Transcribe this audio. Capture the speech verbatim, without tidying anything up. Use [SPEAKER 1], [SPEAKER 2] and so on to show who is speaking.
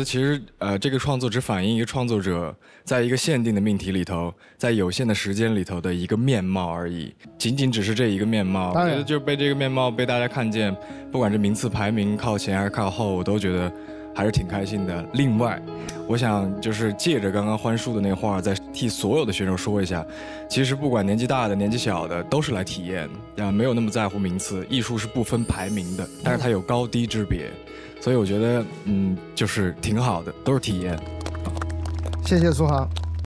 [SPEAKER 1] 得其实呃，这个创作只反映一个创作者在一个限定的命题里头，在有限的时间里头的一个面貌而已，仅仅只是这一个面貌。我觉得就被这个面貌被大家看见，不管是名次排名靠前还是靠后，我都觉得还是挺开心的。另外，我想就是借着刚刚欢叔的那话，再替所有的选手说一下，其实不管年纪大的、年纪小的，都是来体验，啊，没有那么在乎名次。艺术是不分排名的，但是它有高低之别，所以我觉得，嗯，就是挺好的，都是体验。
[SPEAKER 2] 谢谢苏杭。